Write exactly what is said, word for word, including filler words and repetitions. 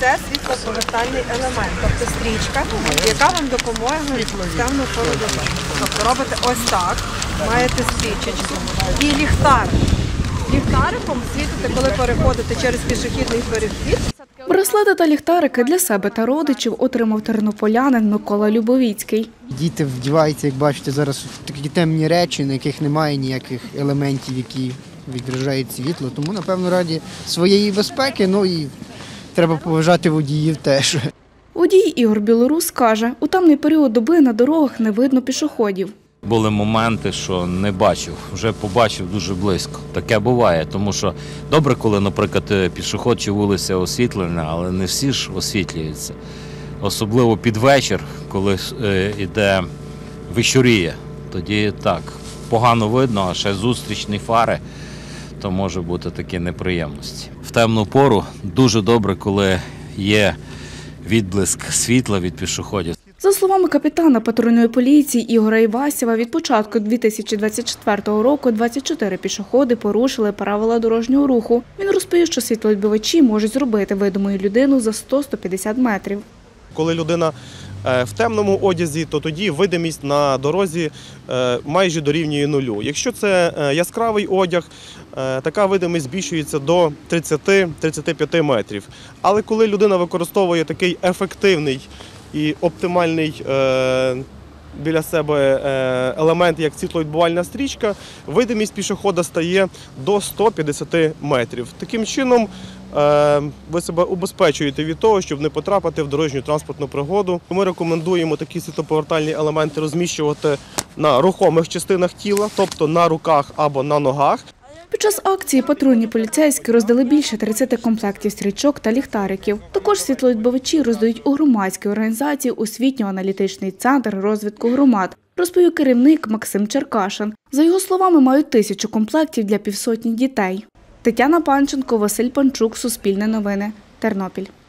це світлоповертальний елемент, тобто стрічка, яка вам допоможе в темну пору доби. Тобто робите ось так, маєте стрічечку і ліхтар. Ліхтариком світите, коли переходите через пішохідний перехід. Браслети та ліхтарики для себе та родичів отримав тернополянин Микола Любовіцький. Діти вдіваються, як бачите, зараз в такі темні речі, на яких немає ніяких елементів, які відражають світло. Тому, напевно, раді своєї безпеки, ну і треба поважати водіїв теж. Водій Ігор Білорус каже, у темний період доби на дорогах не видно пішоходів. Були моменти, що не бачив, вже побачив дуже близько. Таке буває, тому що добре, коли, наприклад, пішохід чи вулиця освітлена, але не всі ж освітлюються. Особливо під вечір, коли йде вечоріє, тоді так, погано видно, а ще зустрічні фари, то може бути такі неприємності. В темну пору дуже добре, коли є відблиск світла від пішоходів. За словами капітана патрульної поліції Ігоря Івасєва, від початку дві тисячі двадцять четвертого року двадцять чотири пішоходи порушили правила дорожнього руху. Він розповів, що світловідбивачі можуть зробити видимою людину за сто - сто п'ятдесят метрів. Коли людина в темному одязі, то тоді видимість на дорозі майже дорівнює нулю. Якщо це яскравий одяг, така видимість збільшується до тридцяти - тридцяти п'яти метрів. Але коли людина використовує такий ефективний і оптимальний е, біля себе е, елемент, як світловідбивальна стрічка, видимість пішохода стає до ста п'ятдесяти метрів. Таким чином е, ви себе убезпечуєте від того, щоб не потрапити в дорожню транспортну пригоду. Ми рекомендуємо такі світлоповертальні елементи розміщувати на рухомих частинах тіла, тобто на руках або на ногах. Під час акції патрульні поліцейські роздали більше тридцяти комплектів стрічок та ліхтариків. Також світловідбивачі роздають у громадській організації «Освітньо-аналітичний центр розвитку громад», розповів керівник Максим Черкашин. За його словами, мають тисячу комплектів для півсотні дітей. Тетяна Панченко, Василь Панчук, Суспільне новини, Тернопіль.